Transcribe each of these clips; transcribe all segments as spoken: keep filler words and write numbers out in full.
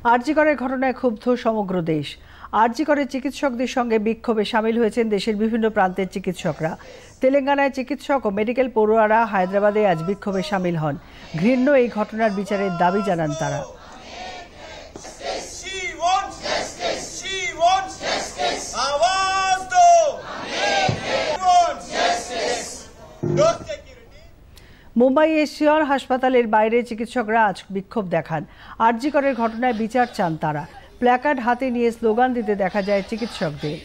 আরজিকরের ঘটনায় ক্ষুব্ধ সমগ্র দেশ। আরজিকরের চিকিৎসকদের সঙ্গে বিক্ষোভে সামিল হয়েছেন দেশের বিভিন্ন প্রান্তের চিকিৎসকরা। তেলেঙ্গানায় চিকিৎসক ও মেডিকেল পড়ুয়ারা হায়দ্রাবাদে আজ বিক্ষোভে সামিল হন। ঘৃণ্য এই ঘটনার বিচারের দাবি জানান তারা। মুম্বাই এশিয়র হাসপাতালের বাইরে চিকিৎসকরা আজ বিক্ষোভ দেখান। আরজিকরের ঘটনায় বিচার চান তারা। প্ল্যাকার্ড হাতে নিয়ে স্লোগান দিতে দেখা যায় চিকিৎসকদের।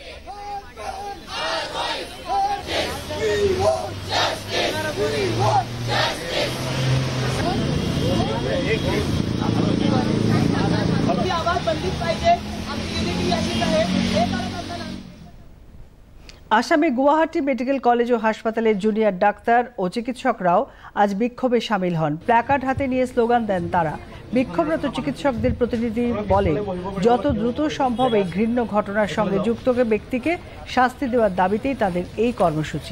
আসামে গুয়াহাটি মেডিকেল কলেজ ও হাসপাতালের জুনিয়র ডাক্তার ও চিকিৎসকরাও আজ বিক্ষোভে সামিল হন। প্ল্যাকার্ড হাতে নিয়ে স্লোগান দেন তারা। বিক্ষোভরত চিকিৎসকদের প্রতিনিধি বলে, যত দ্রুত সম্ভব এই ঘৃণ্য ঘটনার সঙ্গে যুক্ত ব্যক্তিকে শাস্তি দেওয়ার দাবিতেই তাদের এই কর্মসূচি।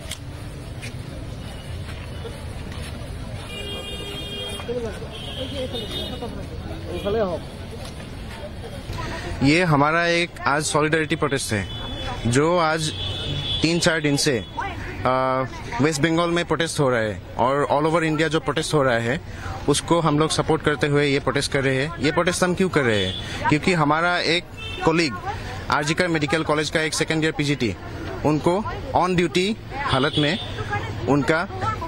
ये हमारा एक आज सॉलिडारिटी प्रोटेस्ट है जो आज तीन चार दिन से वेस्ट बंगाल में प्रोटेस्ट हो रहा है और ऑल ओवर इंडिया जो प्रोटेस्ट हो रहा है उसको हम लोग सपोर्ट करते हुए ये प्रोटेस्ट कर रहे हैं। ये प्रोटेस्ट हम क्यों कर रहे हैं? क्योंकि हमारा एक कोलीग आरजीकर मेडिकल कॉलेज का एक सेकेंड ईयर पीजीटी, उनको ऑन ड्यूटी हालत में उनका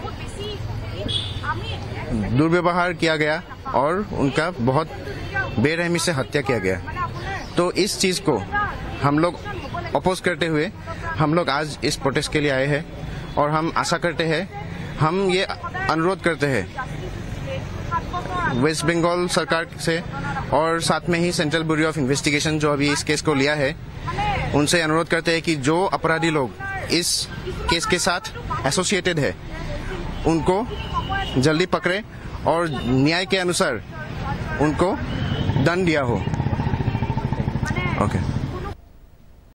दुर्व्यवहार किया गया और उनका बहुत बेरहमी से हत्या किया गया। तो इस चीज को हम लोग अपोज करते हुए हम लोग आज इस प्रोटेस्ट के लिए आए हैं और हम आशा करते हैं, हम ये अनुरोध करते हैं वेस्ट बंगाल सरकार से और साथ में ही सेंट्रल ब्यूरो ऑफ इन्वेस्टिगेशन जो अभी इस केस को लिया है, उनसे अनुरोध करते हैं कि जो अपराधी लोग इस केस के साथ एसोसिएटेड है उनको जल्दी पकड़े और न्याय के अनुसार उनको दंड दिया हो। Okay okay.